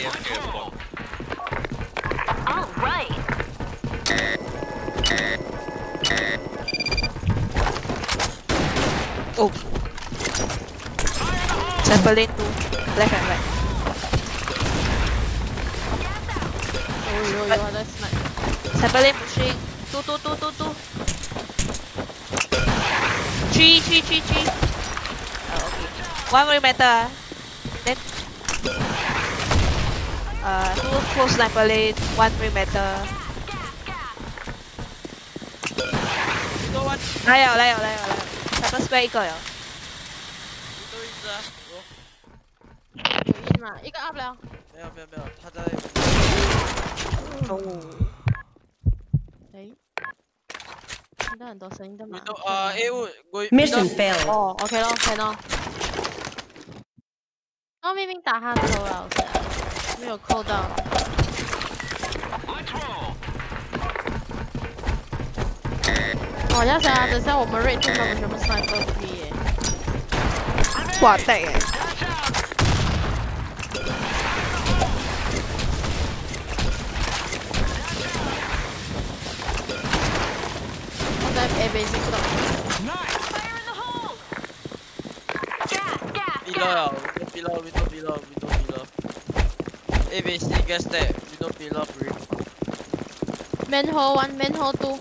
All right. Oh. Sample lane 2. Left and right. Oh, that's nice. Sample lane pushing. 2. 3. Oh, okay. One more meta. Then 2 close sniper lane, 1 perimeter. 来了 sniper square 一个了。 有一嘛，一个 up 了。 没有，他在。 哦。哎，听到很多声音的嘛。 Mission failed. 哦 ，OK 咯，看咯。哦，明明打他头了，没有扣到。哇，要想等下我们 rate 他们全部 sniper free 耶。 哇，对耶。 我在 A base 不懂。 Below. A base gets that. Below brick. Manhole 1, manhole 2.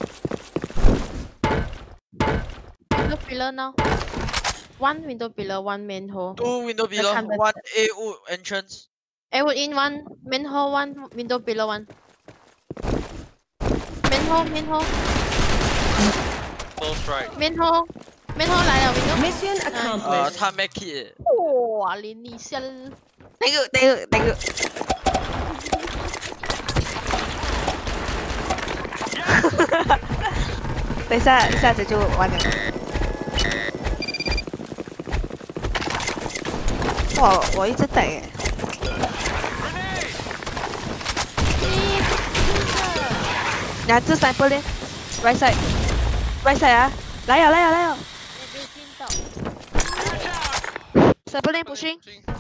Window pillar now. 1 window pillar, 1 manhole. 2 window pillar, 1 A entrance. A wood in 1, manhole 1, window pillar 1. Manhole. Close right. Manhole 来了 window. Mission accomplished. 他 make it. 哇，连你先。 那个。等一下子就完了。哇，我一直等耶。两只 sniper 呢 ？Right side 啊！来呀 ！Sniper 呢 pushing。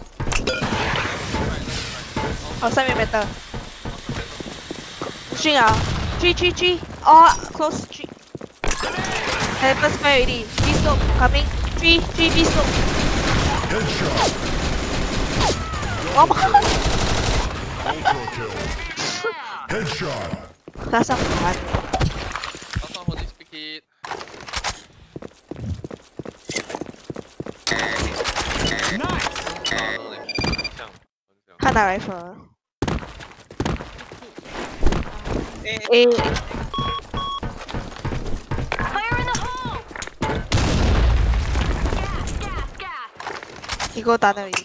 哦，上面没得。pushing 啊 ！3 哦 close 3。Have first fire already. B slope coming. 3 B slope. Oh my god! Headshot. 他上船。看到 rifle。A。你给我打到一。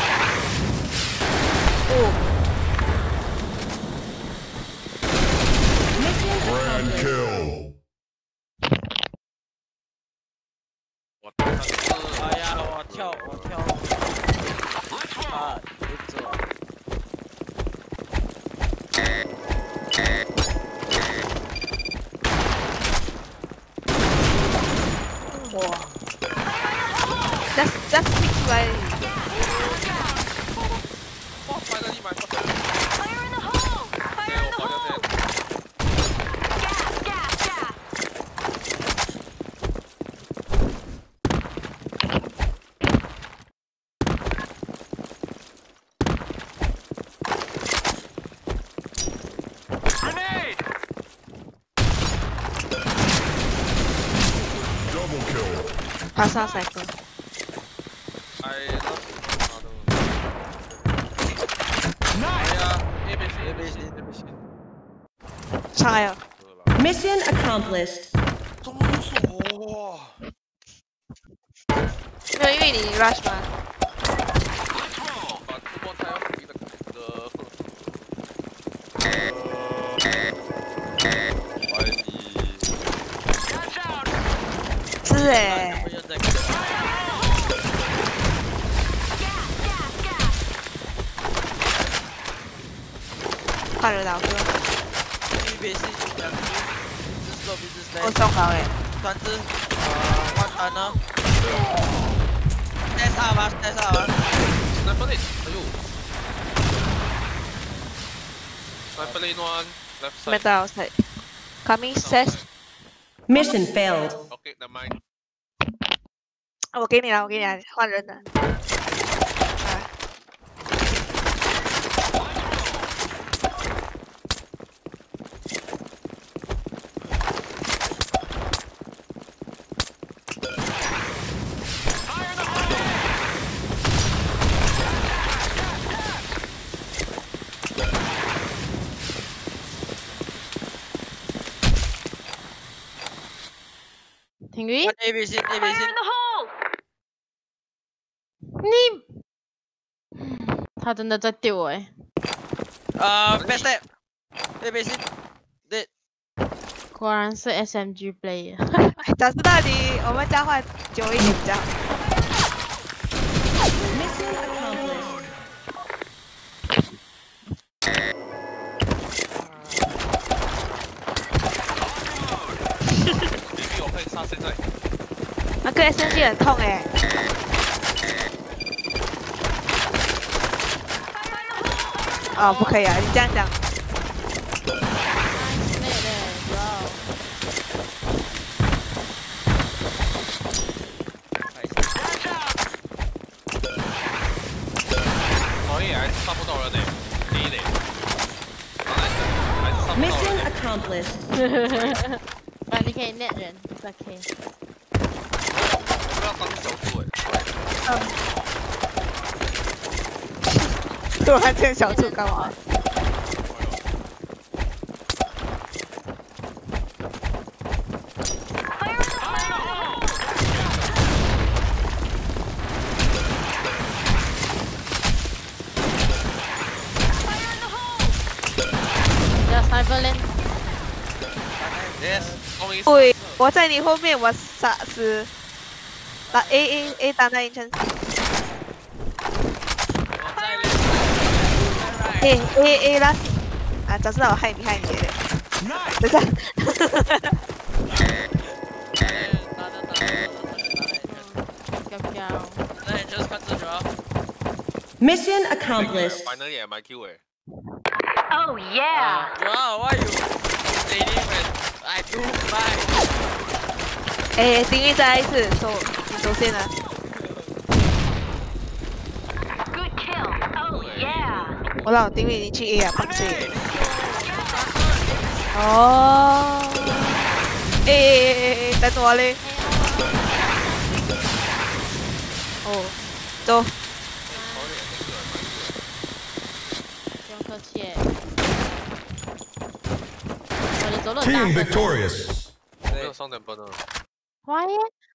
哦。 Grand kill. 哎呀，我跳。啊，别走。 哇。That's quick right. Double kill. Pass out sniper. Mission accomplished. 没有，因为你 rush 嘛。是哎。看热闹哥。我送好诶。 3只，1 tunnel。Stairs up 啊。Sniper 哎呦。 Sniper lane one, left side. Metal outside. Coming stairs. Mission failed. Okay, never mind. 我给你了，我给你了，换人了。啊， 停鱼， A B C A B C。 他真的在丢哎。 Back step。A B C。对。 果然是 SMG player。 早知道我们交换久一点比较好。 Mission accomplished. ，baby 我可以杀现在。 那个 SMG 很痛哎。哦，不可以啊！你这样讲。 可以，还是杀不到人呢，第一点。还是杀不到 Mission 人。 accomplished. 啊，你可以 net 人 ，OK。 我不要当小猪哎。 突然间小猪干嘛？ 叫 sniper lane。 Yes，终于。 对，我在你后面，我杀死。打 A 打那一圈。A 啦。啊，早知道我害你的。等下。 Mission accomplished. Finally at my Q 哎。 Oh yeah. Wow, why you leading when I do mine? 哎，丁玉再来一次，你首先啊。 Good kill. Oh yeah. 我让丁玉已经去 A 啊，放 C。哦。哎，等我嘞。哦，走。 不用客气。我的走路 Team victorious. 没有上点分啊。 Why？